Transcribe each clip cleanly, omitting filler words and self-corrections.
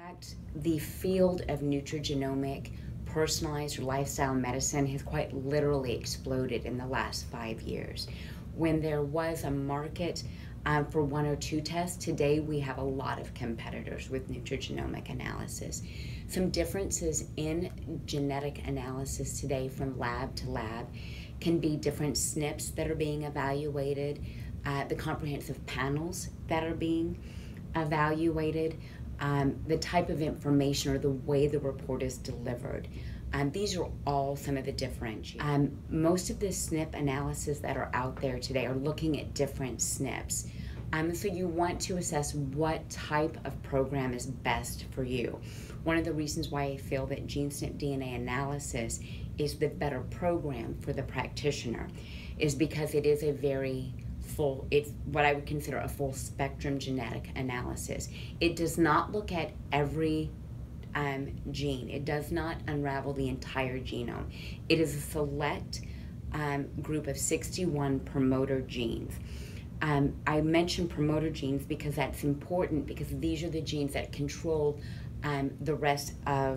fact, the field of nutrigenomic, personalized lifestyle medicine has quite literally exploded in the last 5 years. When there was a market for one or two tests, today we have a lot of competitors with nutrigenomic analysis. Some differences in genetic analysis today from lab to lab can be different SNPs that are being evaluated, the comprehensive panels that are being evaluated, the type of information or the way the report is delivered. These are all some of the differentiators. Most of the SNP analysis that are out there today are looking at different SNPs. So you want to assess what type of program is best for you. One of the reasons why I feel that GeneSNP DNA analysis is the better program for the practitioner is because it is a very full, it's what I would consider a full spectrum genetic analysis. It does not look at every gene. It does not unravel the entire genome. It is a select group of 61 promoter genes. I mention promoter genes because that's important, because these are the genes that control the rest of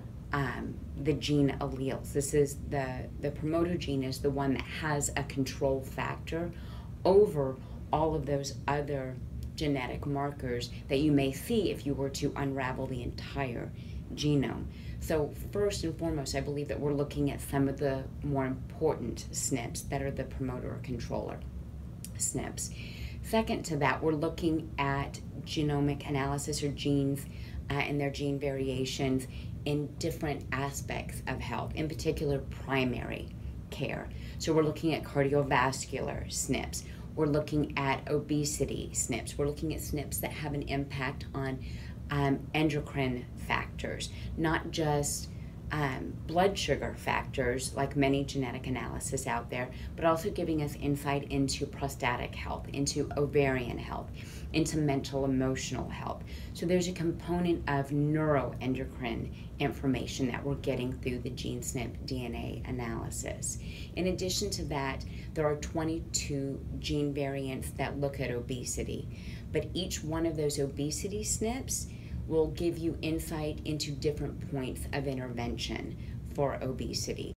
the gene alleles. This is the promoter gene is the one that has a control factor over all of those other genetic markers that you may see if you were to unravel the entire genome. So first and foremost, I believe that we're looking at some of the more important SNPs that are the promoter or controller SNPs. Second to that, we're looking at genomic analysis or genes and their gene variations in different aspects of health, in particular primary care. So we're looking at cardiovascular SNPs. We're looking at obesity SNPs. We're looking at SNPs that have an impact on endocrine factors, not just blood sugar factors like many genetic analysis out there, but also giving us insight into prostatic health, into ovarian health, into mental emotional health. So there's a component of neuroendocrine information that we're getting through the GeneSNP DNA analysis. In addition to that, there are 22 gene variants that look at obesity, but each one of those obesity SNPs will give you insight into different points of intervention for obesity.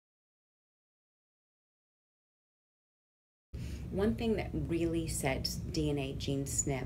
One thing that really sets DNA GeneSNP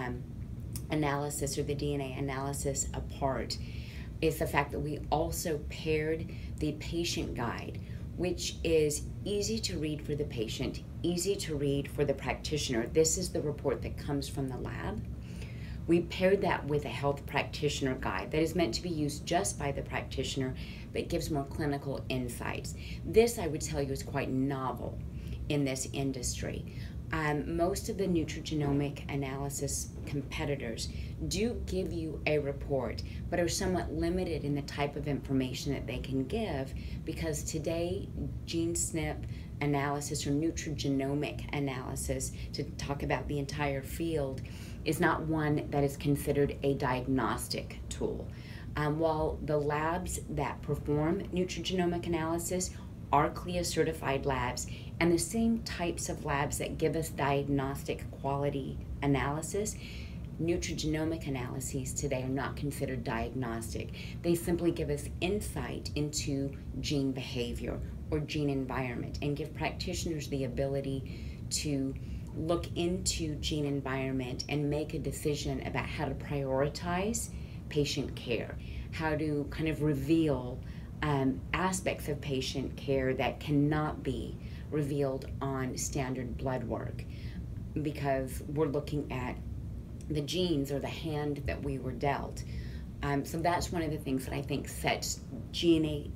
analysis or the DNA analysis apart is the fact that we also paired the patient guide, which is easy to read for the patient, easy to read for the practitioner. This is the report that comes from the lab. We paired that with a health practitioner guide that is meant to be used just by the practitioner, but gives more clinical insights. This, I would tell you, is quite novel in this industry. Most of the nutrigenomic analysis competitors do give you a report, but are somewhat limited in the type of information that they can give, because today GeneSNP analysis or nutrigenomic analysis, to talk about the entire field, is not one that is considered a diagnostic tool. While the labs that perform nutrigenomic analysis are CLIA certified labs, and the same types of labs that give us diagnostic quality analysis, nutrigenomic analyses today are not considered diagnostic. They simply give us insight into gene behavior or gene environment and give practitioners the ability to look into gene environment and make a decision about how to prioritize patient care, how to kind of reveal aspects of patient care that cannot be revealed on standard blood work, because we're looking at the genes or the hand that we were dealt. So that's one of the things that I think sets GeneSNP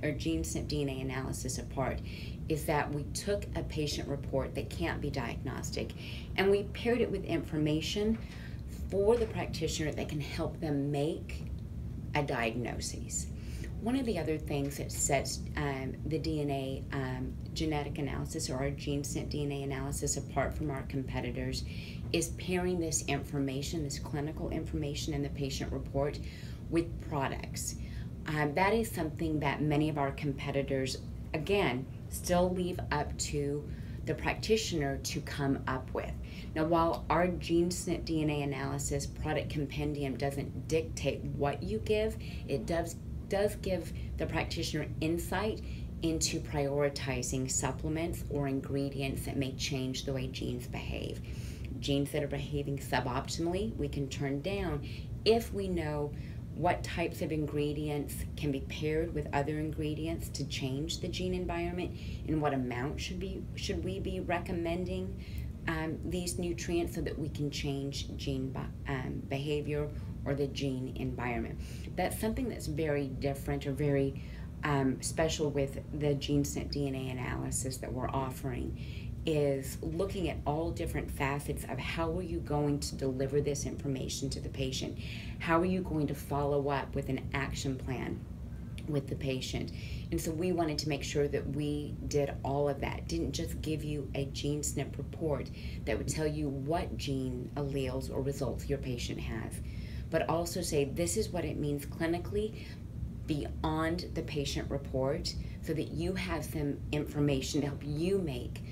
DNA analysis apart, is that we took a patient report that can't be diagnostic and we paired it with information for the practitioner that can help them make a diagnosis. One of the other things that sets the DNA genetic analysis or our GeneSNP DNA analysis apart from our competitors is pairing this information, this clinical information in the patient report, with products. That is something that many of our competitors, again, still leave up to the practitioner to come up with. Now, while our GeneSNP DNA analysis product compendium doesn't dictate what you give, it does give the practitioner insight into prioritizing supplements or ingredients that may change the way genes behave. Genes that are behaving suboptimally, we can turn down if we know what types of ingredients can be paired with other ingredients to change the gene environment, and what amount should we be recommending these nutrients so that we can change gene behavior or the gene environment. That's something that's very different or very special with the GeneSNP DNA analysis that we're offering, is looking at all different facets of how are you going to deliver this information to the patient? How are you going to follow up with an action plan with the patient? And so we wanted to make sure that we did all of that. Didn't just give you a GeneSNP report that would tell you what gene alleles or results your patient has, but also say this is what it means clinically beyond the patient report, so that you have some information to help you make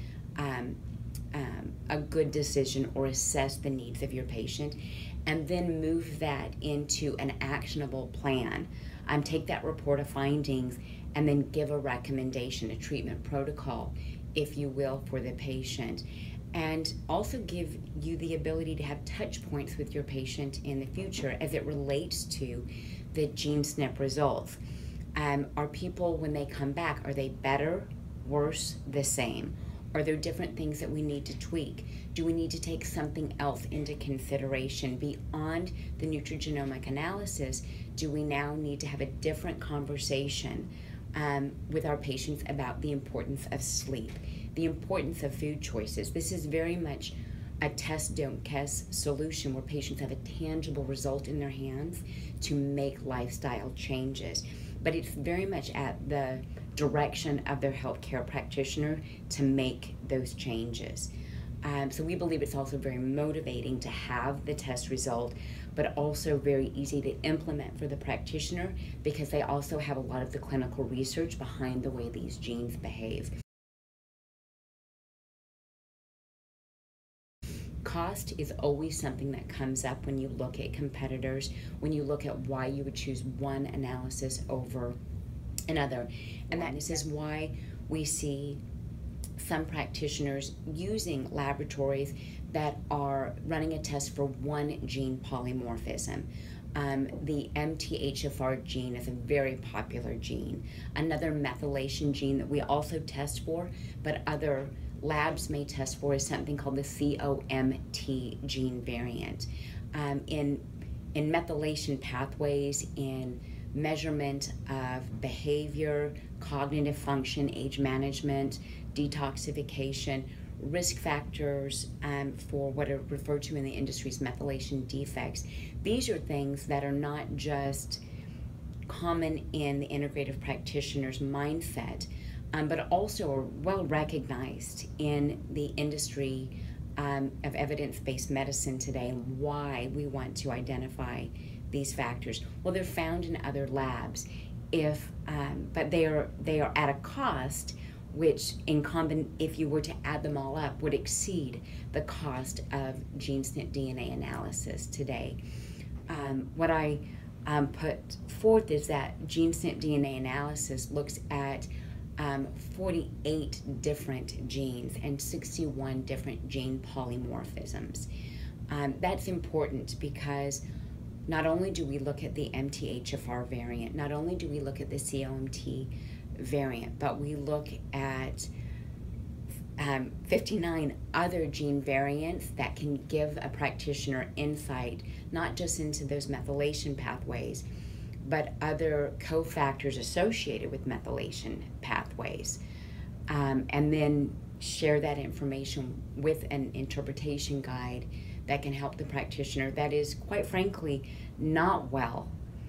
a good decision or assess the needs of your patient, and then move that into an actionable plan. Take that report of findings and then give a recommendation, a treatment protocol, if you will, for the patient. And also give you the ability to have touch points with your patient in the future as it relates to the GeneSNP results. Are people, when they come back, are they better, worse, the same? Are there different things that we need to tweak? Do we need to take something else into consideration beyond the nutrigenomic analysis? Do we now need to have a different conversation with our patients about the importance of sleep, the importance of food choices? This is very much a test, don't guess solution where patients have a tangible result in their hands to make lifestyle changes. But it's very much at the direction of their healthcare practitioner to make those changes. So we believe it's also very motivating to have the test result, but also very easy to implement for the practitioner because they also have a lot of the clinical research behind the way these genes behave. Cost is always something that comes up when you look at competitors, when you look at why you would choose one analysis over another. And that is why we see some practitioners using laboratories that are running a test for one gene polymorphism. The MTHFR gene is a very popular gene. Another methylation gene that we also test for, but other labs may test for, is something called the COMT gene variant. In methylation pathways, in measurement of behavior, cognitive function, age management, detoxification, risk factors for what are referred to in the industry as methylation defects. These are things that are not just common in the integrative practitioner's mindset, but also are well recognized in the industry of evidence-based medicine today, and why we want to identify these factors. Well, they're found in other labs, but they are at a cost which, if you were to add them all up, would exceed the cost of GeneSNP DNA analysis today. What I put forth is that GeneSNP DNA analysis looks at 48 different genes and 61 different gene polymorphisms. That's important because not only do we look at the MTHFR variant, not only do we look at the COMT variant, but we look at 59 other gene variants that can give a practitioner insight, not just into those methylation pathways, but other cofactors associated with methylation pathways, and then share that information with an interpretation guide that can help the practitioner that is, quite frankly, not well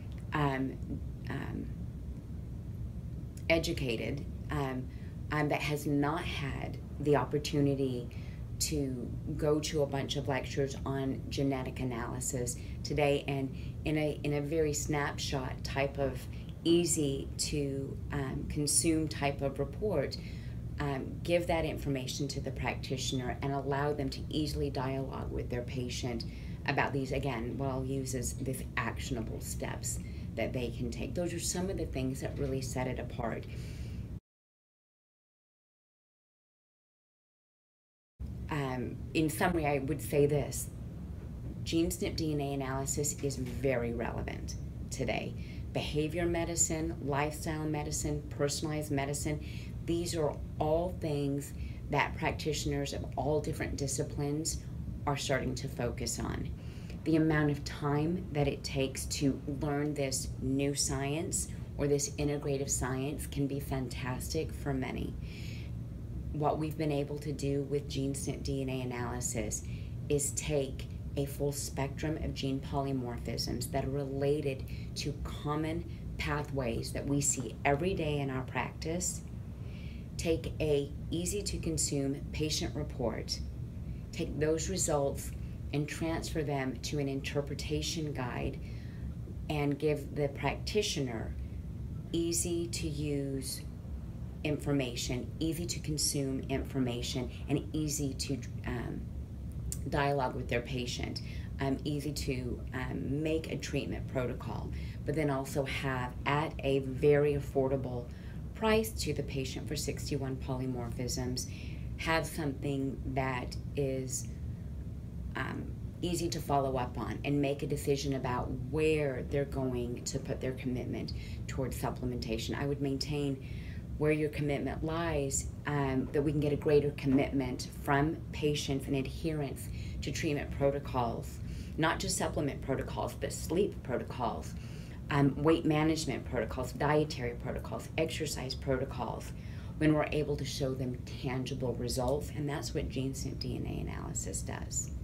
educated, that has not had the opportunity to go to a bunch of lectures on genetic analysis today, and in a very snapshot type of easy to consume type of report, give that information to the practitioner and allow them to easily dialogue with their patient about these, again, what I'll use is these actionable steps that they can take. Those are some of the things that really set it apart. In summary, I would say this: GeneSNP DNA analysis is very relevant today. Behavior medicine, lifestyle medicine, personalized medicine, these are all things that practitioners of all different disciplines are starting to focus on. The amount of time that it takes to learn this new science or this integrative science can be fantastic for many. What we've been able to do with GeneSNP DNA analysis is take a full spectrum of gene polymorphisms that are related to common pathways that we see every day in our practice, take a easy to consume patient report, take those results and transfer them to an interpretation guide, and give the practitioner easy to use information, easy to consume information, and easy to dialogue with their patient, easy to make a treatment protocol, but then also have at a very affordable price to the patient for 61 polymorphisms, have something that is easy to follow up on and make a decision about where they're going to put their commitment towards supplementation. I would maintain where your commitment lies, that we can get a greater commitment from patients and adherence to treatment protocols, not just supplement protocols, but sleep protocols, weight management protocols, dietary protocols, exercise protocols, when we're able to show them tangible results. And that's what GeneSNP DNA analysis does.